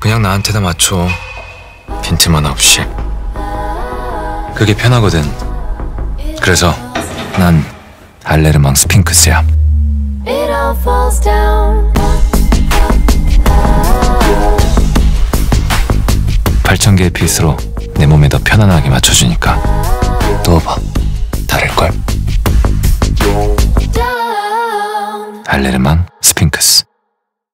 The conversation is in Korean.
그냥 나한테다 맞춰. 빈틈 하나 없이. 그게 편하거든. 그래서 난 알레르망 스핑크스야. It all falls down. 8,000개의 핏으로 내 몸에 더 편안하게 맞춰주니까 누워봐. 다를걸. Down. 알레르망 스핑크스.